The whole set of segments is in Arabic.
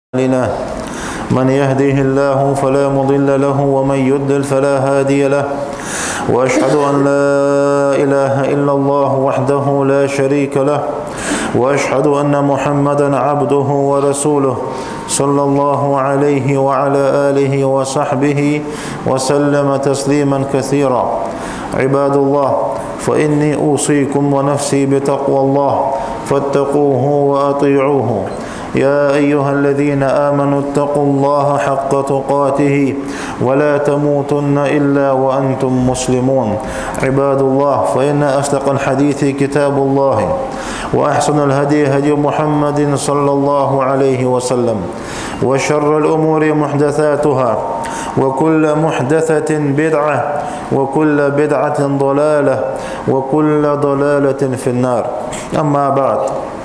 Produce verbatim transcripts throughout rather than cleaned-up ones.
لله من يهده الله فلا مضل له ومن يضلل فلا هادي له وأشهد أن لا إله إلا الله وحده لا شريك له وأشهد أن محمدا عبده ورسوله صلى الله عليه وعلى آله وصحبه وسلم تسليما كثيرا. عباد الله، فإني أوصيكم ونفسي بتقوى الله فاتقوه وأطيعوه. يا أيها الذين آمنوا اتقوا الله حق تقاته ولا تموتن إلا وأنتم مسلمون. عباد الله، فإن أصدق الحديث كتاب الله وأحسن الهدي هدي محمد صلى الله عليه وسلم، وشر الأمور محدثاتها وكل محدثة بدعة وكل بدعة ضلالة وكل ضلالة في النار. أما بعد،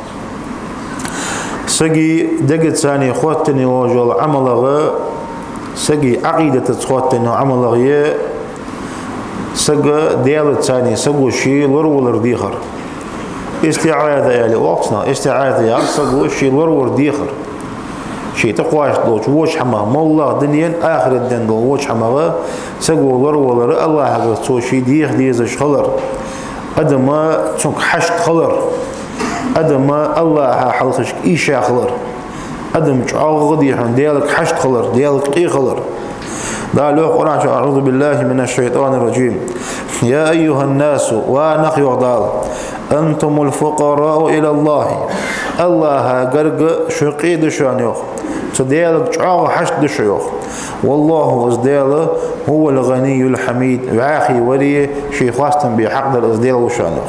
سجي دقت ثاني خوتني وجل عمله سجي عقيدة خوتني عمله سجى ديالت ثاني سجوا شيء لرور ديخر استعاذة يعني وقتنا استعاذة يعني سجوا شيء لرور ديخر شيء تقواش دوش وش حما مولا دنيا آخر الدين دو وش حما سجوا لرور الله هذا سو شيء ديخ ديزش خلر أدم شنك حشت خلر أدم الله حلقش إيشا خلر أدم تعغضي عن ديالك حشت خلر ديالك إيه خلر. دالو قرآن أعوذ بالله من الشيطان الرجيم. يا أيها الناس ونخي وضال أنتم الفقراء إلى الله. الله قرق شقي دشانيوخ تديالك تعغ حشت دشيوخ والله أزديال هو الغني الحميد وعاخي ولي شي خاصة بحق الأزديال وشانيوخ.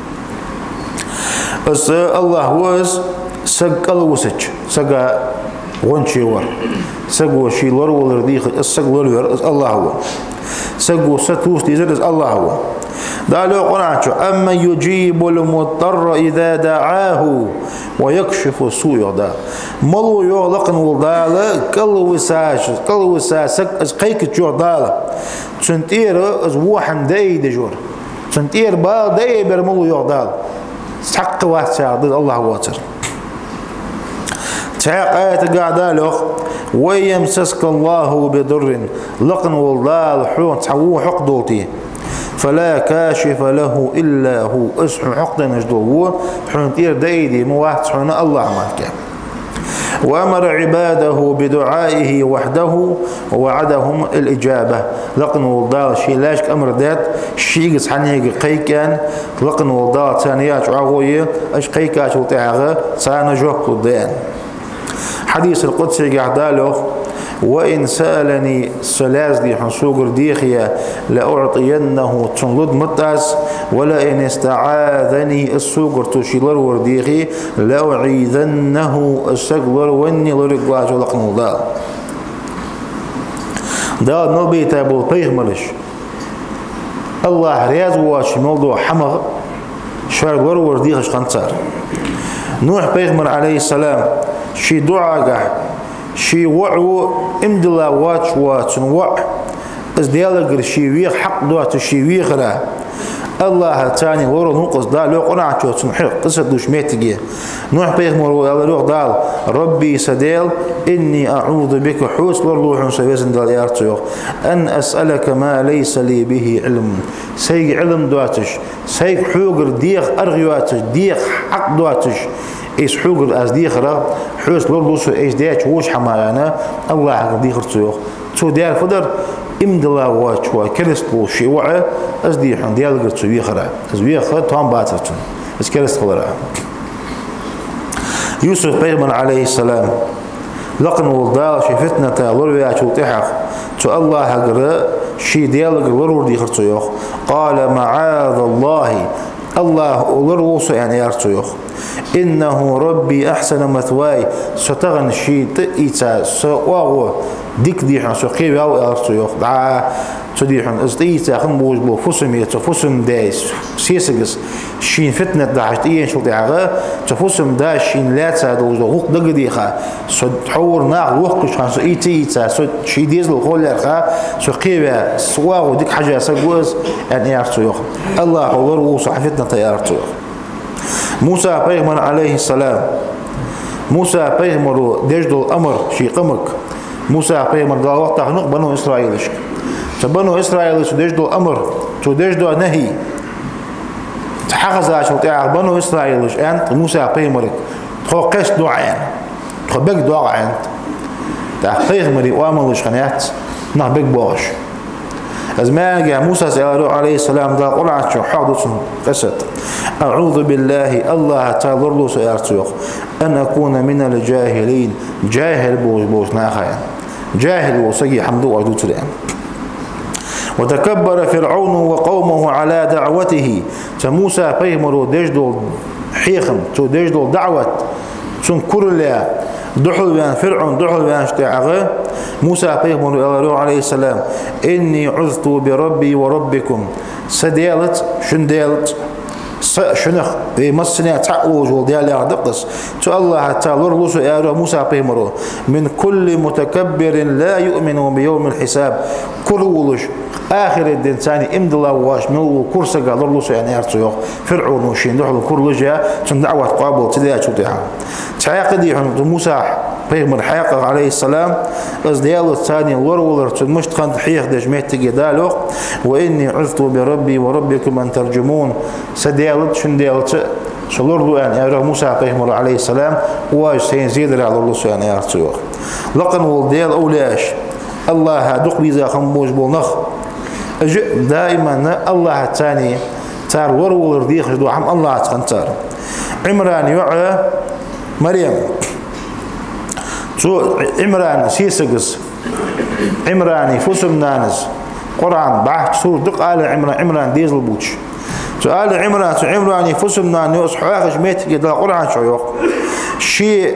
بس الله وز سق الوسج سق ونشي ور سق وشي لور ولرديخ السق لور الله هو سق وستوس ديزرز الله هو. دالو قرآن أما يجيب المضطر إذا دعاه ويكشف السوء يغدا ملو يغلقن والدالة كل وساش كل وساس قيك يغدا تنتير از وحن داي دجور تنتير با داي برملو يغدا حق واسع ضد الله واتر. تعاق آية قاعدة له ويمسسك الله بضر لقن والله حون تحوه حقدوتي فلا كاشف له إلا هو اسحو حقد نجدوه حون تير دايدي مواحد حون الله مالك. وأمر عباده بدعائه وحده ووعدهم الإجابة لقن والله شي لاشك أمر ذات شي قصحانيه قيكان لقن والله ثانيات عغوية أش قيكاش وطيعغة سانا جوك الدين. حديث القدسي قعداله وإن سألني سلاز دي حنسوق ديخيا لأعطينه تنلد متاس ولئن استعاذني السوق تشيلر ورديخي لأعيذنه السقلر وني لرقواج ولقن الله. دا نلبي تابو بيغمرش الله رياض واش موضوع حمغ شوار ورور ديخش خنصار. نوح بيغمر عليه السلام شي دعاء شي وعو امدلا واتش واتن وع از ديالك شي ويخ حق دوات شي ويخرا الله تاني ورو نقص دال لو قناع تو تنحق قصد دوش ميتجي. نوح بيغمر ولا روح دال ربي سديل اني اعوذ بك حوس لروح سويزن دال يارتو ان اسالك ما ليس لي به علم سي علم دواتش سي حوغر ديخ ارغيواتش ديخ حق دواتش إيش حوجر أز ديخرة حوس لورلوس إيش ديش وش حمايانا الله عقد ديخر تيوخ تو ديال فدر إمدلا واتشوا كريستلو شيء وعى أز ديحن ديال قرت سويخرة أز ويخرة توم باترتون أز كريستلو. يوسف بيغمر عليه السلام لقن والدال شي فتنة لوريا شو تحق تو الله عقد شي ديال قرت لورور ديخر تيوخ قال معاذ الله الله لوروس يعني يارتيوخ إنه ربي أحسن مثواي ستغن شيء تأيتا سواغو ديك ديحن سقيب أو يارتيوخ دعا تديحن إزديتا خنبوز بو فسم يتفسم دايس سيسجس شين فتنة دعشت إيان شو دعا تفسم داش شين لا تساعدوز وغوق دقديخا ستحور ناغ وقش خان سئيتا إيتا شي ديزل الخول يرخا سقيب سواغو ديك حاجة سقوز يعني يارتيوخ الله لوروس فتنة يارتيوخ. موسى بيغمر عليه السلام موسى بيغمر دجدو الأمر شي قمك موسى بيغمر دا وقت تخنق بنو إسرائيل بنو إسرائيل دجدو الأمر تو دجدو نهي تحقز عشو تعال بنو إسرائيل أنت موسى بيغمرك تخو قش دعاء تخو بك دعاء أنت تحقيق مري واملش خنيات نح بك باش از ما جاء موسى سأله عليه السلام دا قل عشو حادث قصد أعوذ بالله الله تعالى له سيارتيوخ أن أكون من الجاهلين جاهل بوش بوش ناخيا جاهل وسجي حمد وعدو تلين وتكبر فرعون وقومه على دعوته فموسى بيمرو دجدو حيخم تو دجدو دعوة تون كرليا دحل بان فرعون دحل بان اشتعاغه موسى بيغمر عليه السلام إني عذت بربي وربكم سديلت شن ديلت شنخ مسنا تعوج وديال يعدقس تو الله تعالى رلوس يا موسى بيغمر من كل متكبر لا يؤمن بيوم الحساب كل ولش آخر الدين ثاني امد الله واش من كرسة قال رلوس يعني يرتيوخ فرعون وشين دحل كل جا تن دعوة قابل تديا شو تاع تعاقد يحن موسى بيغمر حياق عليه السلام از ديالو الثاني ورولر تمشت خند حيخ دجميت تجدالو واني عذت بربي وربكم ان ترجمون سديالت شن ديالت شلوردو ان يا موسى بيغمر عليه السلام واش سين زيد على الله سبحانه يرتو لقن ولديال اولاش الله دق بيزا خموج بولنخ دائما الله الثاني تار ورولر دي خدو عم الله تخنتار عمران يعى مريم سو عمران سيسقس عمراني فسم نانس قرآن بعد سور دق آل عمران عمران ديزل بوتش سو آل عمران سو عمراني فسم نان يوس حواخش ميت يدل قرآن شويوق شي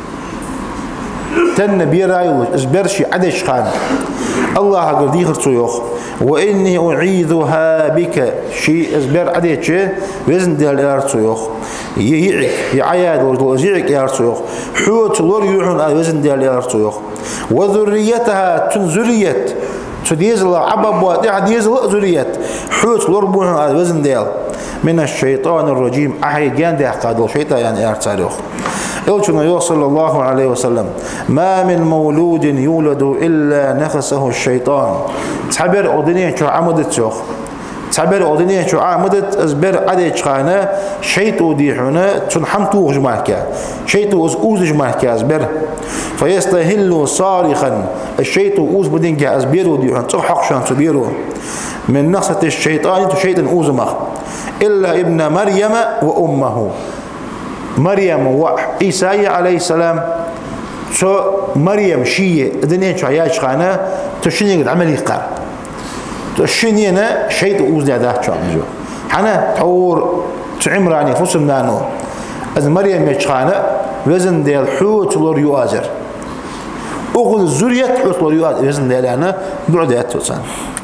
تن بيرايوش اسبرشي عدش خان الله قد يخر شويوق وإني أعيذها بك شيء اسبر عديتش وزن ديال يارتويوخ يعيك يعياد وزيعك يارتويوخ حوت لور يوحون وزن ديال يارتويوخ وذريتها تنزرية تديز الله عبب وادع ديز ذرية حوت لور بوحون وزن ديال من الشيطان الرجيم أحي جان دي قادو شيطان يعني يارتويوخ قلتنا يوصل الله عليه وسلم ما من مولود يولد إلا نخسه الشيطان تعبر أدنية شو عمدت شوخ تعبر أدنية شو عمدت أزبر عدد شخانة شيطو ديحونا تنحمتو جمعك شيطو أوز جمعك أزبر فيستهل صارخا الشيطو أوز بدينك أزبيرو ديحونا تحق شان تبيرو من نخسة الشيطان تشيطن أوز مخ إلا ابن مريم وأمه مريم وعيسى عليه السلام شو مريم شيء الدنيا شو عياش خانة تشيني قد عملي قار تشيني أنا شيء أوزني هذا شو عمجو حنا تور تعمراني فصل نانو از مريم يشخانة وزن ديال حوت لور يؤازر أخذ زرية حوت لور يؤازر وزن ديال أنا بعدات توسان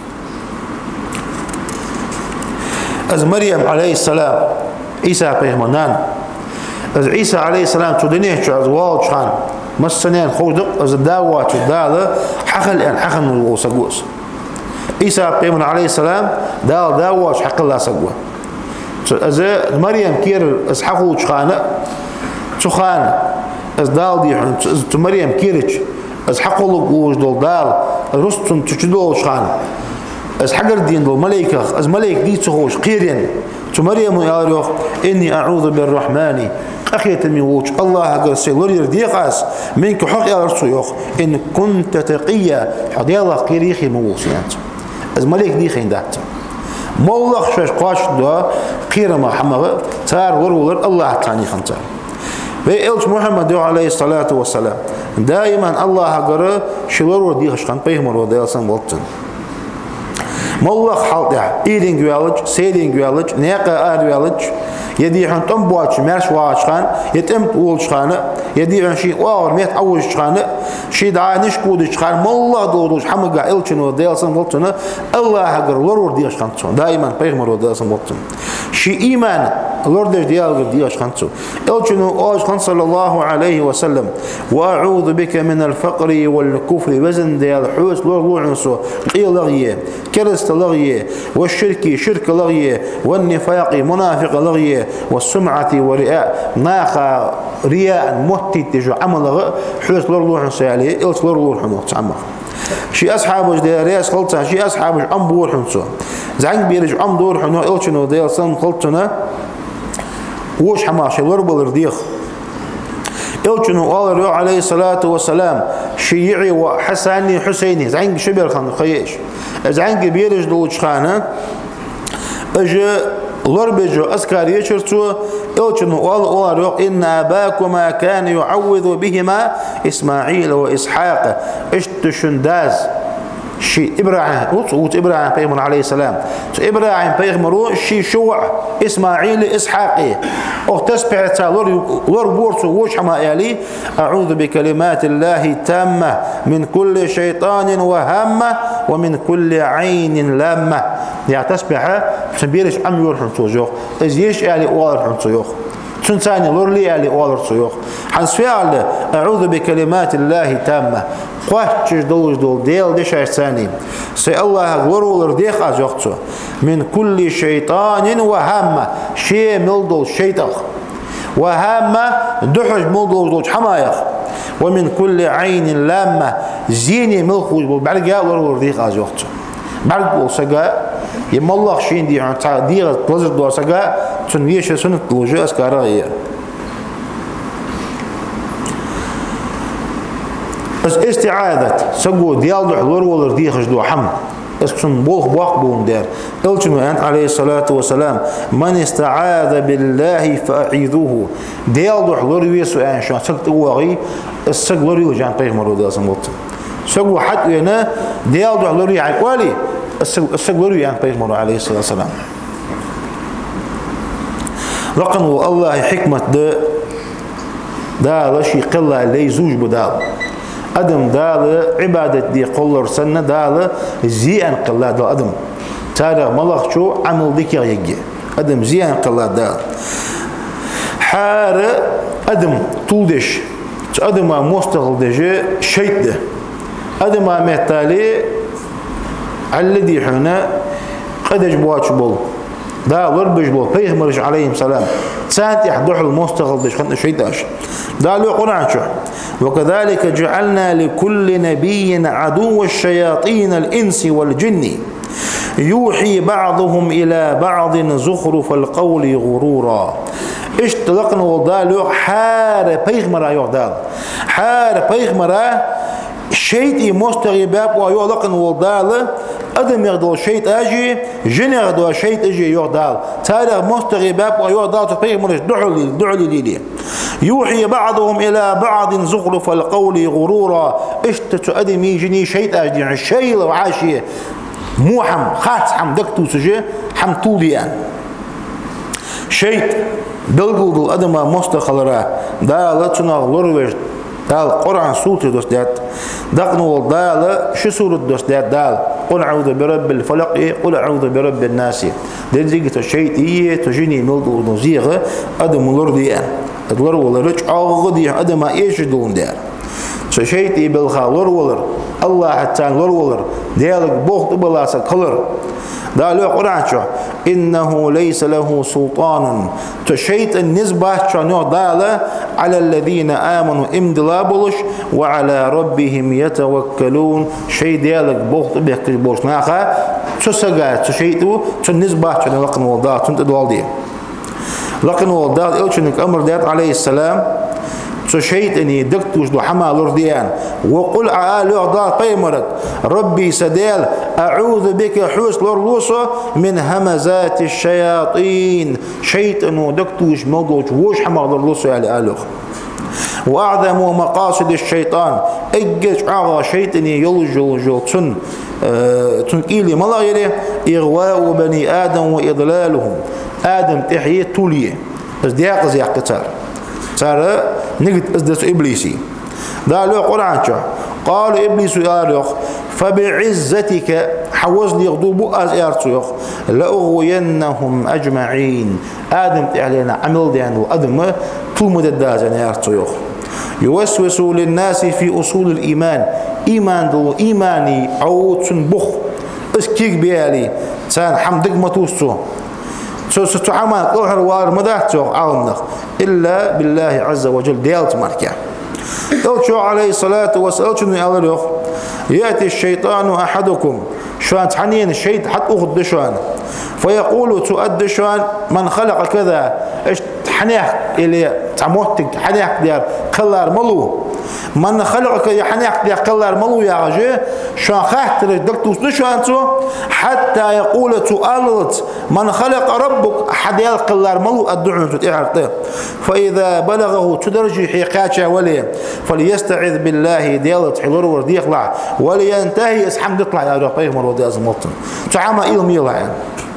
از مريم عليه السلام عيسى بيهمنان از عيسى عليه السلام تدنيه شو از واو شان مسنين خودق از داوات داله حخل ان حخل الوسقوس عيسى بيمن عليه السلام دال داوات حق الله سقوه از مريم كير از حقو شخانه شخانه از دال دي از مريم كيرج از حقو لوج دول دال رستن تشدول شخانه از حجر دين دول ملائكه از ملائك دي تخوش قيرين تو مريم يا اني اعوذ بالرحمن أخيت من وجه الله قال سيلور يرديقاس منك حق يا رسول إن كنت تقيا حد الله قريخي موصيات از ملك دي خين دات مولا خشش قاش دا قير ما حمغ تار ورور الله تاني خنتار بيقلت محمد عليه الصلاة والسلام دائما الله قال شلور ودي خشخان بيهمر وديلسان بولتن مولا حالتها إيدين جوالج سيدين جوالج نيقا آر جوالج يدي حن تم بواتش مرش واشخان يتم طول شخانة يدي عن شيء واور ميت أول شخانة شيء دعاء نشكود شخان ما الله دودوش حمق إلشن وديلسن بولتنا الله هجر ورور ديش خانتون دائما بيغمر وديلسن بولتن شيء إيمان لورد ديال دياش خنصو الجنو أوج خن صلى الله عليه وسلم وأعوذ بك من الفقر والكفر وزن ديال حوس لور لورنسو قيل لغيه كرست لغيه والشرك شرك لغيه والنفاق منافق لغيه والسمعة ورئاء ناخا رياء مهتي تجو عمل حوس لور لورنسو عليه إلس لور لورنسو تعمق شي أصحابه جدي رياس خلطة شي أصحابه عم بور حنسو زعين بيرج عم دور حنو إلشنو ديال سن خلطنا وش حماش الوربل رديخ إلشنو قال عليه الصلاة والسلام شيعي وحساني حسيني زعين شبير خان خيش زعين بيرج دولش خانه أجا لربجو أسكار يشرتو إلشنو قال إن أباكما كان يعوذ بهما إسماعيل وإسحاق اشتشنداز شي إبراهيم وت إبراهيم بيغمر عليه السلام إبراهيم بيغمرو شي شوع إسماعيل إسحاقي أو تسبح تالور لور بورتو وش حما يالي أعوذ بكلمات الله التامة من كل شيطان وهامة ومن كل عين لامة يعني تسبح سبيرش أم يورحن توجوخ إزيش يالي أوالرحن توجوخ تنساني لورلي يالي أوالر توجوخ حنسفيال أعوذ بكلمات الله التامة قوة دولج دول ديل ديش ثاني سي الله ورولر ديخ أزوختو من كل شيطان وهامة شيء ملدول شيطان وهامة دحج ملدول دوج حمايخ ومن كل عين لامة زيني ملخوج بالبرقة ورولر ديخ أزوختو برقة سجا يم الله شين دي عن تعديل توزر دور سجا تنويش سنة لوجو أسكارية بس استعاذة سجو ديال دح لور ولر دي خجدو حم اسكن بوخ بوخ بون دار قلتم أنت عليه الصلاة والسلام من استعاذ بالله فأعيذوه ديال دح لور ويسو أن شان سكت واغي السج لور يوجان بيغمرو ديال سموت سجو حد هنا ديال دح لور يعني قالي السج لور يعني بيغمرو عليه الصلاة والسلام لقن الله حكمة ده ده لشي قلة لي زوج بدال أدم دال عبادة دي قلر سنة دال زيان قلة دال أدم تاريخ ملخ شو عمل ديك يجي أدم زيان قلة دال حار أدم طولدش أدم مستقل دجى شيء ده أدم مهتالي الذي هنا قد جبواتش بول دا وربج بول بيغمرش عليهم السلام سانت يحضح المستقل دش خدنا شيء داش دا له قرآن شو وكذلك جعلنا لكل نبي عدو الشياطين الإنس والجن يوحي بعضهم إلى بعض زخرف القول غرورا اشتلقنا وضالو حار بيغمرا يوضال حار بيغمرا شيء مستغيباب ويولقن وضال أدم يغدو شيء أجي جن يغدو شيء أجي يغدال تاريخ مستغيباب ويغدال تبيغمرش دعولي دعولي ليلي يوحي بعضهم إلى بعض زخرف القول غرورا اشتت أدم يجني شيء أجي يعني الشيء لو عاشي مو حم خاص حم دكتو سجي حم طوليان شيء دلقل أدم مستخلرا دالتنا لروج دال قرآن سورة دوستات دقنو دال شو سورة دوستات دال قل أعوذ برب الفلق قل أعوذ برب الناس دلزيجة الشيء إيه تجيني ملدو نزيغ أدم لرديان أدلر ولرج أغدي أدم إيش دون دار شيء بالخا لر ولر الله حتى لر ولر ديالك بوخت بلاسك كلر دالو قرآن شو إنه ليس له سلطان تشيت النسبة شنو دالة على الذين آمنوا امدلابلش وعلى ربهم يتوكلون شيء ديالك بوخت بيحكي بوش ناخا تسجع تشيتو تنسبة شنو لقن والدار تنتدوالدي لقن والدار إلشنك أمر ديات عليه السلام تشيت اني دكتوش دو حما لرديان وقل عالو عضال قيمرك ربي سديل اعوذ بك حوس لرلوسو من همزات الشياطين شيت انو دكتوش موضوش وش حما لرلوسو يعني الوخ واعظم مقاصد الشيطان اجج اعظى شيطاني يلجل جل تن اه تنقيلي ملا يلي اغواء بني ادم واضلالهم ادم تحيي توليه بس دياق زي قتال صار نجد أزدس إبليسي ده له قرآن شو قال إبليس يا ريخ فبعزتك حوزني يغضب أز يرتيخ لأغوينهم أجمعين آدم تعلينا عمل ديان وأدم طول مدى زين يرتوخ يوسوس للناس في أصول الإيمان إيمان دو إيماني عود سنبخ اسكيك بيالي سان حمدك متوسو سوستو عمل أوحر وار مداتو عاونخ إلا بالله عز وجل ديالت مركا قلت عليه الصلاة والسلام يأتي الشيطان أحدكم شوان تحنين الشيطان حتى أخذ دشوان فيقول تؤد شوان من خلق كذا ايش حنيح اللي تعموتك حنيح ديال كلار ملو من خلقك يا حنيح ديال كلار ملو يا رجال شوان خاطر دكتوس دشوانتو حتى يقول تؤلت من خلق ربك أحد ديال كلار ملو الدعون تعرف فإذا بلغه تدرج حقاته ولي فليستعذ بالله ديالت حلور وردي يطلع ولينتهي اسحم يطلع يا ربي مر ودي ازمطن تعامى إلم يلا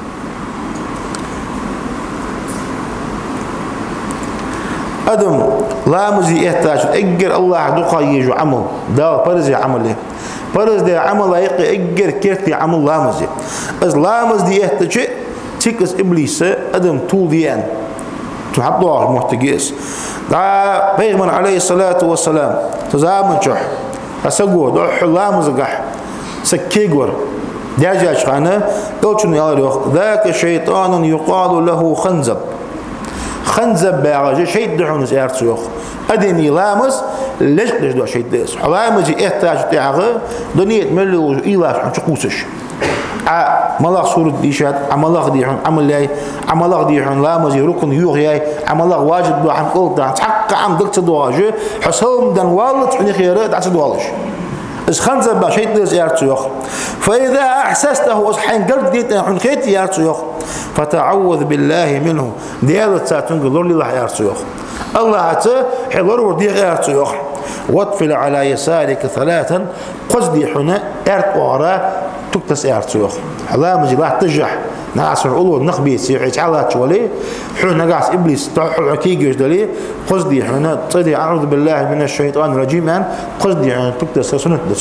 أدم لا مزي يحتاج اجر الله دقا يجو عمل دا برز عمله برز ده عمل يقي اجر كيرتي عمل لا مزي از لا مزي يحتاج تيكس ابليس ادم طول ديان تحطوه محتجس دا بيغمر عليه الصلاة والسلام تزامن شح أسقو دوح لا مزقح سكيغور داجاج خانه قلتشن يا ذاك شيطان يقال له خنزب خنزب باغا شيء دحون زيارت يوخ ادمي لامس ليش ليش دو شيء ديس حلامج احتاج تاعه دنيا ملو ايلاش حنشقوسش ع ملاخ صورة ديشات عملاخ ديحون عمل لاي عملاخ ديحون لامز ركن يوغياي عملاخ واجد دو عم قلت حق عم دكت دواجه حسهم دن والد حني خيرات عسد والش اس خنزب با شيء ديس يارت يوخ فاذا احسسته حين قلت ديت حن خيت يارت يوخ فتعوذ بالله منه ديالت ساتون قدر لي الله يارت يوخ الله تا حضر ودي يارت يوخ واطفل على يسارك ثلاثا قصدي حنا ارت اورا تكتس ارت يوخ الله مجي تجح ناس العلو نخبي سيعيش على تولي حنا ناس ابليس تحو كيجوش دلي قصدي حنا تصدي اعوذ بالله من الشيطان الرجيم قصدي حنا تكتس سنه دسو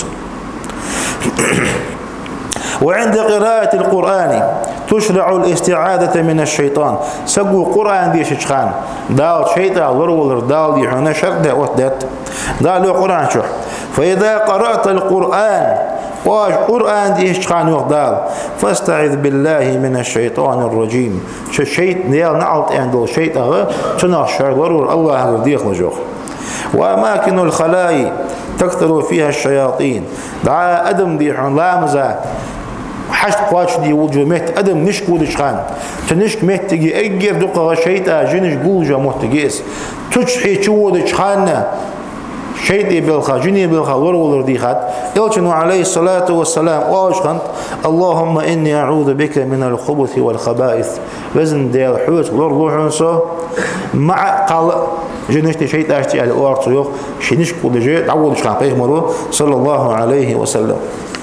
وعند قراءة القرآن تشرع الاستعاذة من الشيطان سقو قرآن دي شخان دال شيطان ورولر دال دي حنا شرد وحدت دال قرآن شح فإذا قرأت القرآن واش قرآن دي شخان وحدال فاستعذ بالله من الشيطان الرجيم شيء نيال نعلت عند الشيطان تنشر ورور الله دي خلجوخ وأماكن الخلاء تكثر فيها الشياطين دعا أدم دي حن لامزة حشت قواش دي وجه مهت أدم نشكو دشخان تنشك مهت تجي أجر دقة شيطة جنش جوجة مهتجيس تشحي شو دشخان شيطي بالخا جني بالخا ورولر دي خات يلشنو عليه الصلاة والسلام واشخنت اللهم إني أعوذ بك من الخبث والخبائث وزن ديال حوت لور لوحنسو مع قال جنشتي شيطة أشتي على الأرض يوخ شنشكو دجي تعود دشخان بيغمرو صلى الله عليه وسلم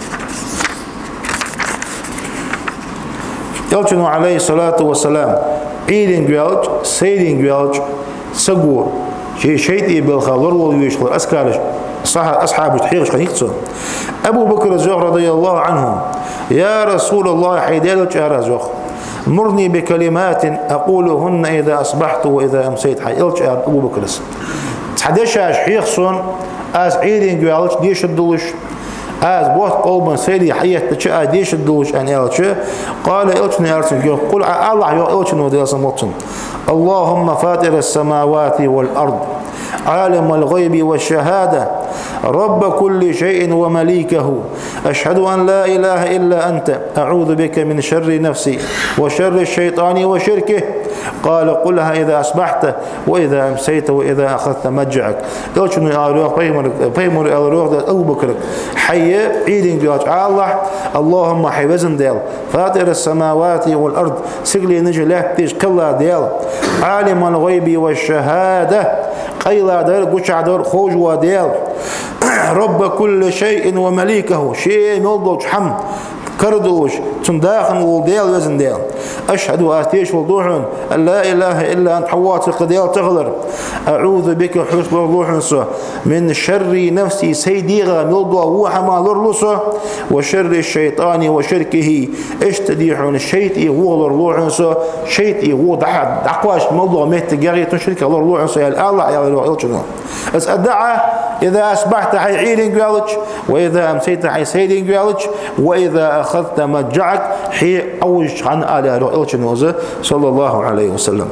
يلشنو عليه الصلاة والسلام عيدين جوالج سيدين جوالج سقور شيء شيء بالخالور ويشخل أسكارش صح أصحاب التحقيق خنيقته أبو بكر الزهر رضي الله عنه يا رسول الله حيدال جار زخ مرني بكلمات أقولهن إذا أصبحت وإذا أمسيت حيدال جار أبو بكر تحدش حيخصون أز عيدين جوالج ديش الدلش أز بوت قلبا سيدي حيات تشاء ديش الدلش أن يلش قال إلشن يرسل قل الله يو إلشن وديس مطن اللهم فاطر السماوات والأرض عالم الغيب والشهادة رب كل شيء ومليكه أشهد أن لا إله إلا أنت أعوذ بك من شر نفسي وشر الشيطان وشركه قال قلها إذا أصبحت وإذا أمسيت وإذا أخذت مجعك إلشن يروح بيمر يروح أبو بكر حي عيدين جواج الله اللهم حيوزن ديال فاطر السماوات والأرض سقلي نجي له تيش كلا ديال عالم الغيب والشهادة قيلا دار قشع دار خوج وديال رب كل شيء ومليكه شيء ملدوش حم كردوش تنداخن ولديل وزن ديل أشهد وآتيش وضوحن أن لا إله إلا أنت حواتي قديل تغلر أعوذ بك حسن وضوحن من شر نفسي سيديغا ملضوى وحما لرلسه وشر الشيطان وشركه اشتديحون الشيطي وغلر لوحن شيطي وضع دعقواش موضوع ميت جاري تشرك الله لوحن يا الله يا الله أس أدعى إذا أصبحت حي عيرين قالج وإذا أمسيت حي سيدين قالج وإذا أخذت مجعك حي أوج عن آله رؤيل صلى الله عليه وسلم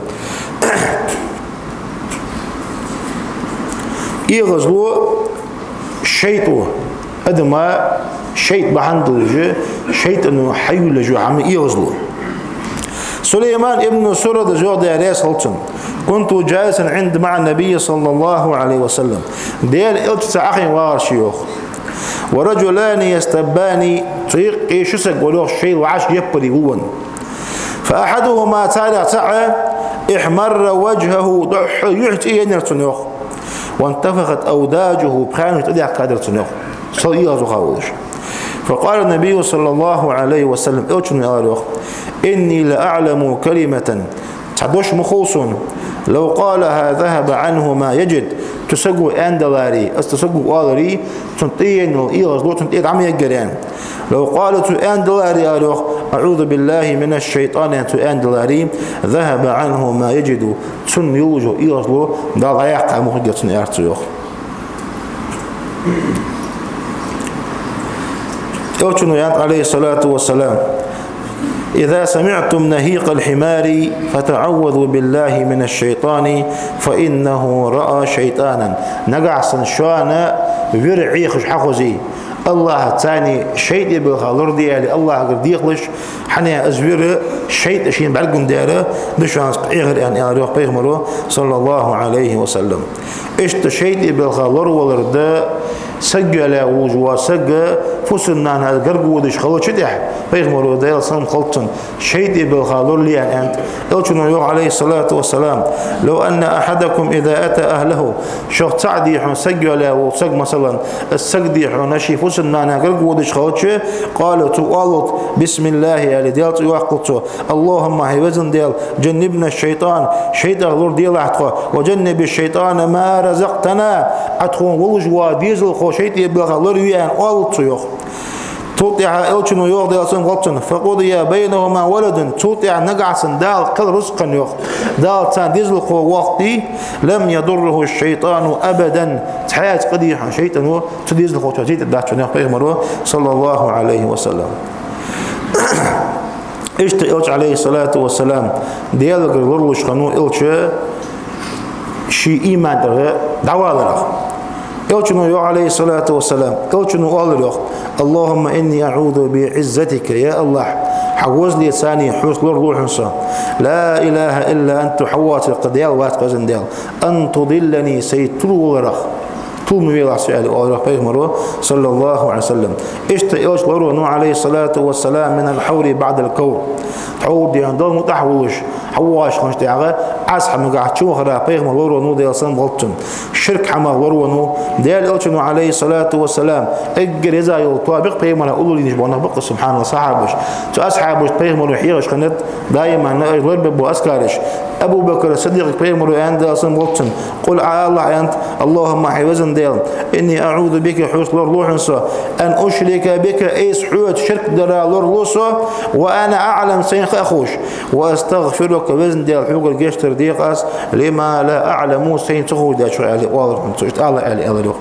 يغزلو شيطو أدما شيط بحندلجه شيط إنه حيو لجو عم يغزلو سليمان ابن سرد جود عليه صلتم كنت جالسا عند مع النبي صلى الله عليه وسلم ديال التسع أخي وارشيوخ ورجلان يستباني طريق يشسق ولوخ شيء وعاش يبري هون فأحدهما تالع تعالى احمر وجهه ضح يحتي ينرتنوخ وانتفخت أوداجه بخانه تدع قادر تنوخ صلى خاوش فقال النبي صلى الله عليه وسلم اوتشن إني لأعلم كلمة تحدوش مخوصون لو قالها ذهب عنه ما يجد تسقوا أندلاري استسقوا قالري تنطين وإيغز لو تنطين عم يجرين لو قالت أندلاري أروخ أعوذ بالله من الشيطان أندلاري ذهب عنه ما يجد تن يوجه إيغز لو دال غياق مخجة أرتيوخ أوتشنو عليه الصلاة والسلام إذا سمعتم نهيق الحمار فتعوذوا بالله من الشيطان فإنه رأى شيطانا نقعصن شوانا ورعيخش حخوزي الله تاني شيء بالخالور ديالي الله قرديخلش حنيا أزوير شيء أشين بعلقم دياله دشان إغر يعني أروح بيغمره صلى الله عليه وسلم إشت شيء بالخالور والرد سجل وجوا سجل فسنا هذا قرب ودش خلوا شدح بيغمروا ديال صنم خلطن شيء بالخالور لي أنت أوتشنو يوم عليه الصلاة والسلام لو أن أحدكم إذا أتى أهله شخص تعدي حن سجل وسج مثلا السجدي حن نشي فسنا هذا قرب ودش خلوا شيء قالوا تقالوا بسم الله يا ديال تواقلتوا اللهم هيوزن ديال جنبنا الشيطان شيء غلور ديال عتقه وجنب الشيطان ما رزقتنا عتقون وجوا ديزل خو شيء بالخالور ويان قالوا توطيع أوتشنو يوغ ديال سن غلطن فقضي بينهما ولد توطيع نقعسن دال قل رزقا يوغ دال تان ديزلقو وقتي لم يضره الشيطان أبدا تحيات قديحا شيطان تديزلقو تجيد الداتشن يوغ صلى الله عليه وسلم اشت إلش عليه الصلاة والسلام ديال قرلوش خنو إلش شي إيمان دعوة أوتشنو يوغ عليه الصلاة والسلام أوتشنو قال اللهم إني أعوذ بعزتك يا الله حوز لي ثاني حوز لور روح لا إله إلا أنت حوات القديال وات قزن ديال أن تضلني سيتلو ورخ طول مبيل سؤال أورخ بيغمره صلى الله عليه وسلم إشت إيش لورو نوح عليه الصلاة والسلام من الحور بعد الكور حور دي عندهم متحوش حواش خنش دعاء أصحى مقعد شو خرا بيغمر لورو نو ديال صن غلطن شرك حما لورو نو ديال أوتشنو عليه الصلاة والسلام أجر إذا يطابق بيغمر أقولوا لي نجبونه بق سبحان الله صحابش تو أصحابش بيغمر يحيرش خنت دائما نغرب بو أسكارش أبو بكر الصديق بيغمر عند صن غلطن قل على الله أنت اللهم حيوزن ديال إني أعوذ بك حوس لور لوحنسا أن أشرك بك إيس حوت شرك درا لور لوسا وأنا أعلم سينخ أخوش وأستغفرك وزن ديال حقوق الجشتر ديقاس لما لا أعلم سين تخو دا شو علي واضح الله علي الله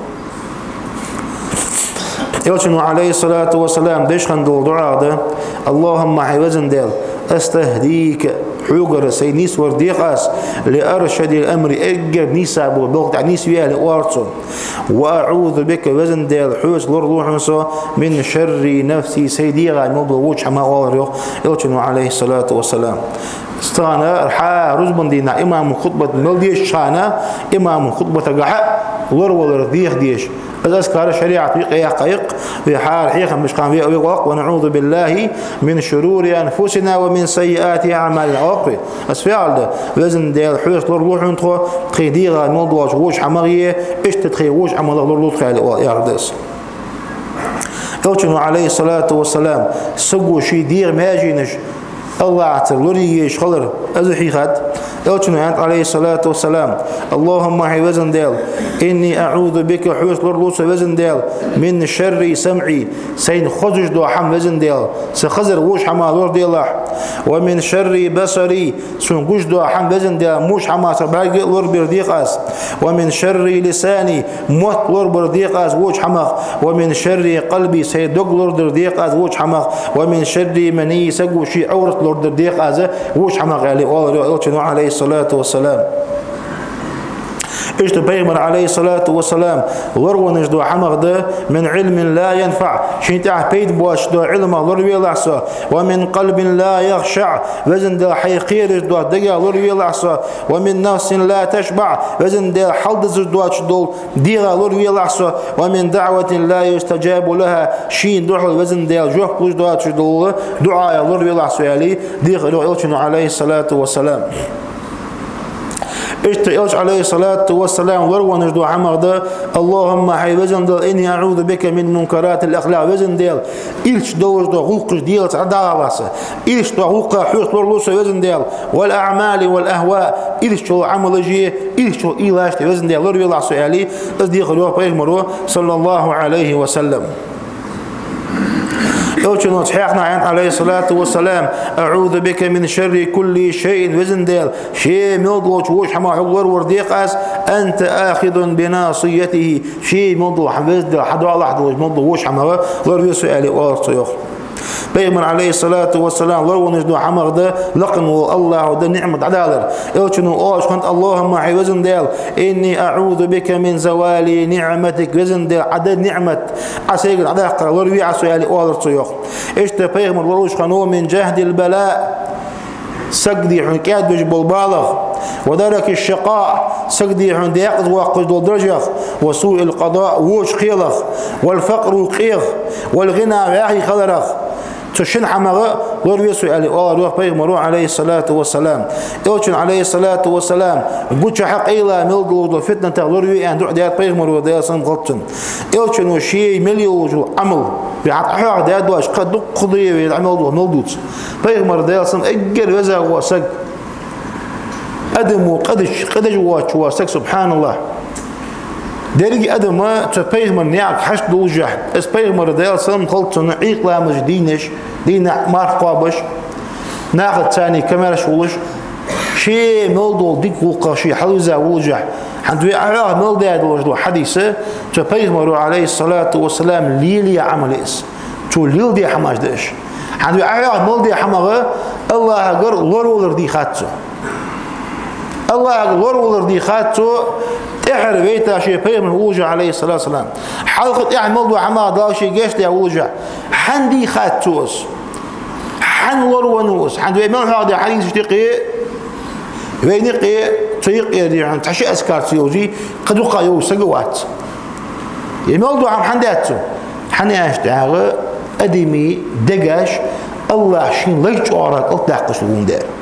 يوشنو عليه الصلاة والسلام ديش خندل دعاء اللهم حيوزن ديال أستهديك حقوق سينيس ورديقاس لأرشد الأمر إجر نيسابو بوقت نيس ويالي وارتو وأعوذ بك وزن ديال حوس لور روحنسو من شر نفسي سيديغا الموضوع وجه ما واريو يوشنو عليه الصلاة والسلام استانا رحا رزبن دينا إمام خطبة ملديش شانا إمام خطبة قحا لور ولر ديخ ديش أذكر شريعة ويقيا قيق بحال حيخ مش قام ويقق ونعوذ بالله من شرور أنفسنا ومن سيئات أعمالنا أوقي أسفعل وزن ديال حوس لور روح نتخو تخيديغا موضوع وش حمغيه إيش تتخي وش عمل لور لور تخيل يا ردس أوتشنو عليه الصلاة والسلام سقو شي دير ماجينش الله عتر لوريش خلر أزحي خد أوتشنو عليه الصلاة والسلام اللهم حي وزن ديل إني أعوذ بك حوس لورلوس وزن ديل من شر سمعي سين خزج دو حم وزن ديل سخزر وش حما لور ديلاح ومن شر بصري سنقش دو حم وزن ديل موش حما سباقي لور برديق أس ومن شر لساني موت لور برديق أس وش حمق ومن شر قلبي سيدق لور برديق أس وش حمق ومن شر مني سقو شي عورت لور برديق أس وش حمق علي أوتشنو عليه الصلاة والسلام إيش تبيغمر عليه الصلاة والسلام لرو نجدو حمق ده من علم لا ينفع شين تاع بيت بواش دو علم لروي لعصا ومن قلب لا يخشع وزن ده حيقير دو دقا لروي لعصا ومن نفس لا تشبع وزن ده حلدز دو دول ديغا لروي لعصا ومن دعوة لا يستجاب لها شين دوح وزن ده جوح بلوش دو دول دعاء لروي لعصا يالي ديغا لو عليه الصلاة والسلام إيش عليه الصلاة والسلام وروا نجدو عمر ده اللهم حي وزن دل إني أعوذ بك من منكرات الأخلاق وزن دل إيش دوج دو غلق ديال عدالة إيش دو غلق حوش لورلوس وزن دل والأعمال والأهواء إيش شو عمل جي إيش شو إيلاش وزن دل وروا الله سؤالي أصدق الله بيغمره صلى الله عليه وسلم أوتشنو صحيحنا عن عليه الصلاة والسلام أعوذ بك من شر كل شيء وزن ديل شيء مضلوش وش حما حور ورديق أس أنت آخذ بناصيته شيء مضلو حفظ حد الله حد مضلو وش حما ورد سؤالي وارصيخ بيغمر عليه الصلاة والسلام لو نجدو حمر ده لقنوا الله ده نعمة عدالة إلشنو أوش كنت اللهم حي وزن ديل إني أعوذ بك من زوال نعمتك وزن ديل عدد نعمة عسيق عدالة لروي عسيالي أول صيوخ إيش تبيغمر لروش خنو من جهد البلاء سقدي حن كاد بجبل بالغ ودرك الشقاء سقدي حن ديقض وقض درجخ وسوء القضاء ووش خيلخ والفقر قيغ والغنى غاحي خلرخ تشن حمغه لور سؤالي اه روح بيغمرو عليه الصلاة والسلام إلشن عليه الصلاة والسلام قلت حق إيلا ملدو فتنة لور أن دع ديات بيغمرو ديات سن غلطن إلشن وشي مليو عمل بعد أحد ديات واش قد قضية العمل دو ملدوت بيغمر ديات سن أجر وزا وسق أدم وقدش قدش واش وسق سبحان الله درجة أدم ما تبيغمر نياك حشد دوجه اس بيغمر ديال سلم خلط نعيق لامج دينش دين مارك قابش ناخد ثاني كاميرا شولش شيء ملدو ديك وقا شيء حلوزة وجه حندوي أعلاه ملدو يدوجدو حديثة تبيغمر عليه الصلاة والسلام ليلي عمل إس تو ليل دي حماش داش حندوي أعلاه ملدو حمغه الله أقر لورولر دي خاتسو الله أقر لورولر دي خاتسو إحر بيتا شيء بيغمر وجه عليه الصلاة والسلام حلقة إحر ملدو حمغ داو شيء جيشت يا وجه حندي خاتوس حن ورونوس حن ويمان هذا حديث اشتقي وينقي طريق يدي عن تعشي أسكار سيوزي قد وقع يو سجوات يملدو عم حنداتو حنياش تعالى أدمي دقاش الله شين ليش أورك أطلقش لون دار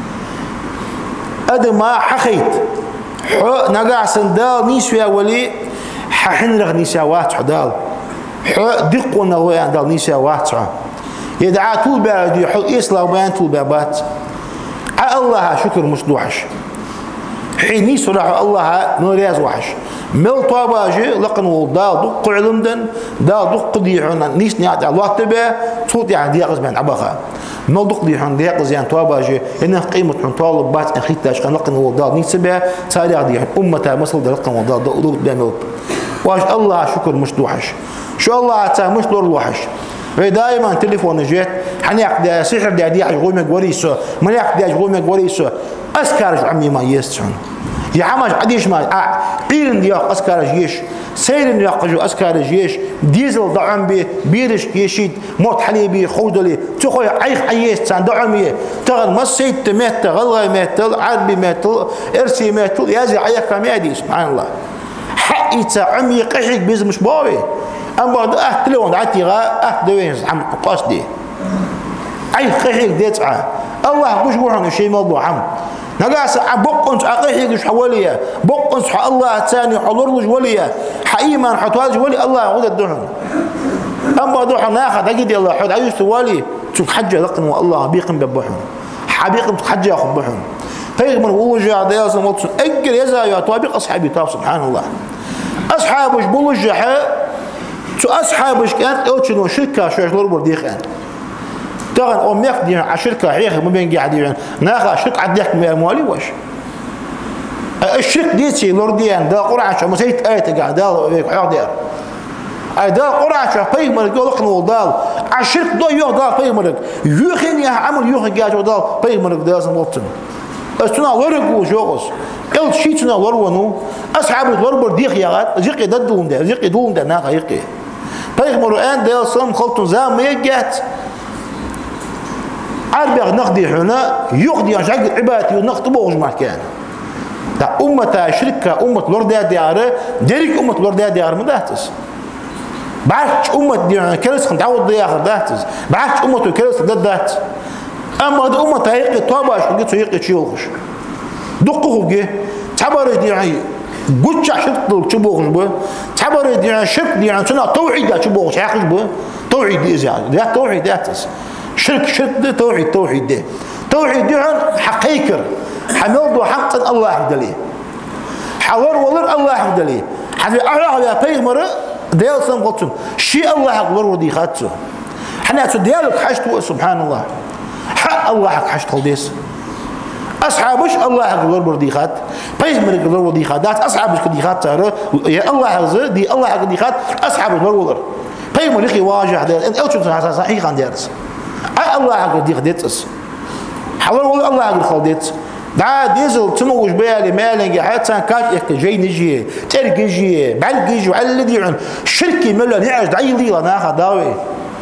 أدم ما حخيت حو نقع سندال نيسويا ولي ححنرغ نيساوات حدال حو دقونا ويان دال نيساوات يدعى طول بعد يحط إسلام بيان طول بعبات الله شكر مش دوحش حين يسرع الله نورياز وحش مل طاباجي لقن ودا دق علمدن دا دق ديحنا نيس نيات الله تبع صوت يعني ديقز بين عبخه مل دق ديحن ديقز يعني طاباجي إنه قيمة من طالب بات أخيتاش كان لقن ودا نيس تبع تاريخ ديحن أمته مصل لقن ودا دق بين واش الله شكر مش دوحش شو الله تا مش دور الوحش دائما تليفون جيت حنيق دا سحر دا دي غومي غوريسو مليق دا غومي غوريسو اسكارج عمي ما يستون يا عماش عديش ما قيرن دي اسكارج يش سيرن يقجو اسكارج يش ديزل دعم بي بيرش يشيد موت حليبي خودلي تخوي عيخ عيس تان دعمي تغل مسيت مت غلغي مت عربي مت ارسي مت يازي عيك مادي سبحان الله حقي تا عمي قحيك بيز مش باوي أما أه تلون عتيغا أه دوين عم قصدي أي خيحك ديتعه الله مش بوحنا شيء موضوع عم نقاس بقنص عقيحك مش حواليه بقنص الله ثاني حضور وجه وليه حقيما حتواج ولي الله غدا الدهن أما دوح ناخذ أجد الله حد عايز توالي تشوف حجة لقن والله بيقم ببحهم حبيقم حجة ياخذ بحهم فيغمر ووجع دياز الموت أجل يزا يا طابق أصحابي طاب سبحان الله أصحابش بوجح شو أصحابش كانت أو شنو شركة شو شلون برديخان ترى أم يقدي على شركة عيخ ما بين قاعدين ناخذ شركة عديك من أموالي واش الشرك ديتي لورديان دا قرعة شو مسيت آية قاعد دا ويك عادير أي دا قرعة شو بيج مرق يقول قنو دال الشرك دا يوه دا بيج مرق يوخين يا عمل يوخين قاعد دا بيج مرق دا سموتن استنا ورقو جوغس ال شيء تنا ورونو أصحاب الوربر ديخ يغات زيقي ددون ده زيقي دون ده ناقة يقي بيج مرق أن دا صم خلطن زام يجات عربي نقدي هنا يقضي عن شق عبادتي ونخطبوش مكان دا أمة شركة أمة لورديا دياره ديرك أمة لورديا ديار مدهتس بعدش أمة ديار كرس خن تعود ديار دهتس بعدش أمة كرس ددات أما هذا أمة هيقي طابش وجيت هيقي تشيوخش دقه جه تعبر ديعي قلت شرط تشبوخش به تعبر ديعي شرك ديعي سنة توحيد تشبوخش عاقش به توحيد إزاي ده توحيد دهتس شرك شرك ده توحيد توحيد ده توحيد ديعي حقيقة حمد وحق الله عبدليه حور ولر الله عبدليه حتى أعلى يا بيغمر ديال سام قلتم شيء الله أكبر ودي خاتسه حنا تديالك حشت سبحان الله حق الله حق حشت قلديس أصحابش الله أكبر ودي خات بيغمر أكبر ودي خات أصحابش كدي خات ترى يا الله عز دي الله كدي خات أصحابش أكبر ولر بيغمر يخي واجه ده أنت أوتشوف صحيح عن دارس الله أكبر دي خديتس حور ولر الله أكبر خلديت دا ديزل تموج بالي مالنجي حتى كات يك جاي نجي ترقي جي بعلقي جي على الذي عن شركي ملا نعج دعي لي ناخذ داوي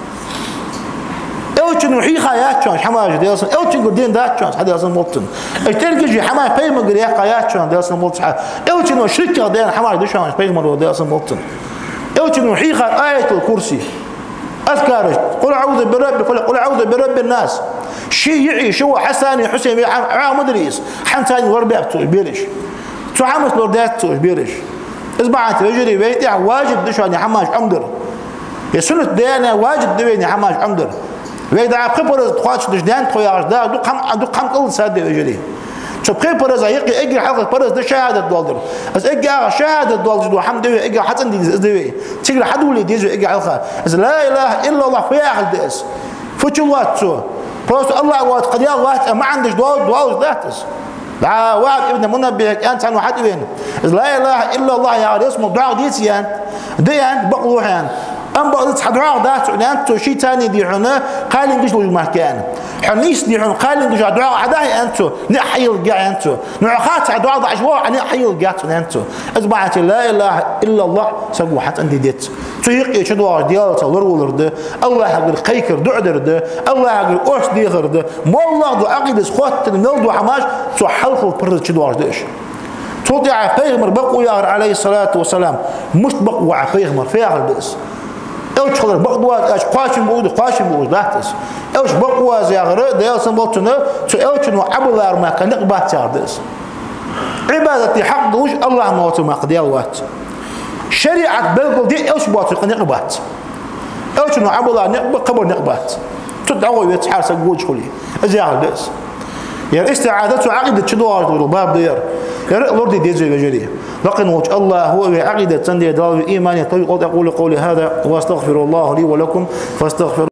اوتشن وحي خياتشون حماج ديالس اوتشن قدين داتشون هذا اصلا موطن ترقي جي حماج باي ما قري خياتشون ديالس موطن اوتشن شركه دين حماج دشان باي ما ديالس موطن اوتشن وحي خ ايه الكرسي اذكارش قل اعوذ برب قل اعوذ برب الناس شيء يعيش هو حساني حسين عام مدريس حنتاني وربعته بيرش تو عامس لوردات بيرش اسمعت رجلي بيتي واجب دشاني حماش عمدر يا سنة ديانا واجب دويني حماش عمدر ويدا خبر تخاطش دجدان خوياش دا دو قم دو قم قل ساد رجلي شو خبر زي يقي اجي حلقه برز ده شهاده دولار بس اجي شهاده دولار دو حمد اجي حتى دي دي تيجي حد ولي دي اجي حلقه لا اله الا الله فيا ديس فتشواتو بس الله وات قد يا الله ما عندش دول دول ذاتس لا واحد ابن منبه انت عن واحد وين لا اله الا الله يا اسمه دعاء ديسيان ديان بقوحان ام بقول دعاء ذات انت شيء ثاني دي هنا قال انجش المكان حنيس دي هنا قال انجش دعاء عداي انت نحيي القاع انت نعخات دعاء ضعجوا نحيي القاع انت اسمعت لا اله الا الله سقوا حتى عندي ديت تيقي شدوا ديالته ورولرده الله حق قيكر دعدرده الله حق اوش ديغرده ما الله دو عقيد سخوت الملدو حماش تو حلقوا برد شدوا ديش توطيع بيغمر بقوا يا عليه الصلاه والسلام مش بقوا بيغمر فيها الدس اوش خضر بقوا اش قاشم بود قاشم بود ذاتس اوش بقوا زي غير ديال سمبوتنا تو اوش نو عبلار ما كان نقبات دس عبادتي حق دوش الله ما ما قديال وات شريعة بلقل دي اوش بواتق نقبات اوش نو عبلار نقب قبر نقبات تدعوا يتحار سقوج خلي ازيال دس يعني استعادته عقيدة شدوار الباب دير يعني لوردي ديزي بجري لكن وجه الله هو عقيدة تندي دال الإيمان. يقول قولي هذا واستغفر الله لي ولكم فاستغفر